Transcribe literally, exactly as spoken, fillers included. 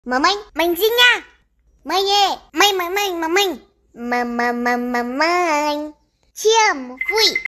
Mamãe, mãezinha! Mãe, mãe, mãe, mãe, mamãe. Mamãe, mamãe, te amo, fui!